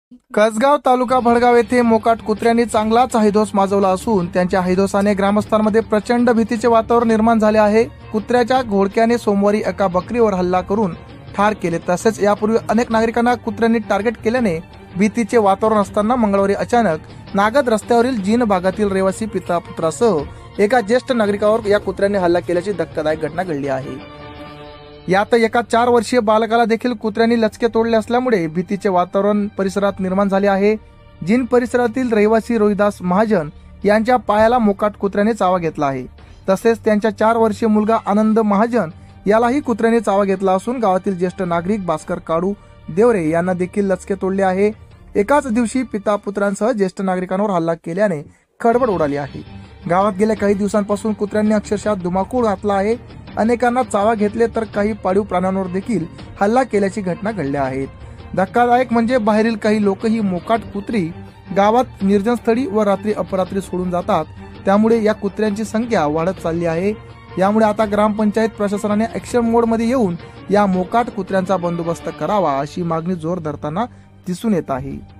कसगाव तालुका भडगाव येथे मोकाट कुत्र्यांनी चांगलाच हैदोस माजवला असून त्यांच्या हैदोसाने ग्रामस्थांमध्ये प्रचंड भीतीचे वातावरण निर्माण झाले आहे। कुत्र्याच्या घोळक्याने सोमवारी एका बकरीवर हल्ला करून ठार केले। तसेच यापूर्वी अनेक नागरिकांना कुत्र्यांनी टार्गेट केल्याने भीतीचे वातावरण असताना मंगळवारी अचानक नागद रस्त्यावरील जीन भागातील रहिवासी पिता पुत्रासह एका ज्येष्ठ नागरिकावर या कुत्र्याने हल्ला केल्याची धक्कादायक घटना घडली आहे। यात एका 4 वर्षीय बालकाला देखील कुत्र्यांनी लचके तोडले असल्यामुळे भीतीचे वातावरण परिसरात निर्माण झाले आहे। जीन परिसरातील रहिवासी रोहिदास महाजन यांच्या पायाला मोकाट कुत्र्याने चावा घेतला आहे। तसेच त्यांच्या 4 वर्षीय मुलगा आनंद महाजन यालाही कुत्र्याने चावा घेतला असून गावातील ज्येष्ठ नागरिक भास्कर काडू देवरे यांना देखील लचके तोडले आहे। एकाच दिवशी पिता पुत्रांसह ज्येष्ठ नागरिकांवर हल्ला केल्याने खळबळ उडाली आहे। गावात गेल्या काही दिवसांपासून कुत्र्यांनी अक्षरशः धुमाकूळ घातला आहे। अनेकांना चावा घेतले तर काही पाळीव प्राण्यांवर देखील हल्ला केल्याची घटना घडल्या आहेत। धक्कादायक म्हणजे बाहेरील काही लोक ही मोकाट कुत्री गावात निर्जन स्थळी व रात्री अपरात्री सोडून जातात। त्यामुळे या कुत्र्यांची संख्या वाढत चालली आहे। यामुळे आता ग्रामपंचायत प्रशासनाने ऍक्शन मोड मध्ये येऊन या मोकाट कुत्र्यांचा बंदोबस्त करावा अशी मागणी जोर धरताना दिसून येत आहे।